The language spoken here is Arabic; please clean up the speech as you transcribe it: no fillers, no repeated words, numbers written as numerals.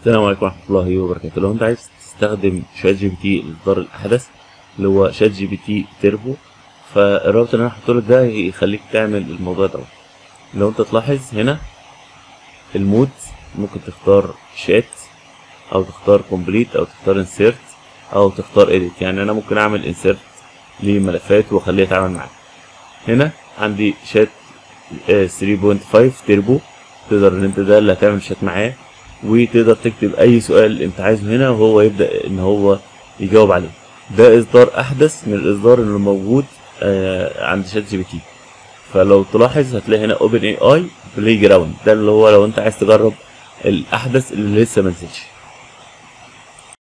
السلام عليكم ورحمة الله وبركاته. لو انت عايز تستخدم شات جي بي تي الاصدار الاحدث اللي هو شات جي بي تي تيربو، فالرابط اللي انا هحطهولك ده يخليك تعمل الموضوع ده. لو انت تلاحظ هنا المود ممكن تختار شات او تختار كومبليت او تختار انسيرت او تختار اديت. يعني انا ممكن اعمل انسيرت لملفات واخليها تتعامل معاها. هنا عندي شات 3.5 تيربو، تقدر ان انت ده اللي هتعمل شات معاه، وتقدر تكتب اي سؤال انت عايزه هنا وهو يبدأ ان هو يجاوب عليه. ده اصدار احدث من الاصدار اللي موجود عند شات جي بي تي. فلو تلاحظ هتلاقي هنا اوبن اي اي بلاي جراوند، ده اللي هو لو انت عايز تجرب الاحدث اللي لسه منزلش.